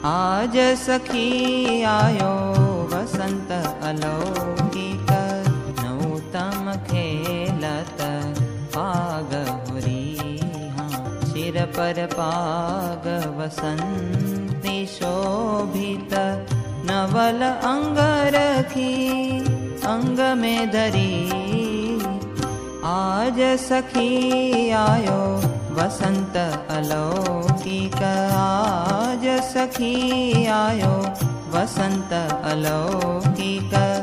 आज सखी आयो वसंत अलौकिक, नूतम खेलत पाग हुरी। सिर पर पाग वसंती शोभित, नवल अंग रखी अंग में धरी। आज सखी आयो वसंत अलौकिक, आज सखी आयो वसंत अलौकिक।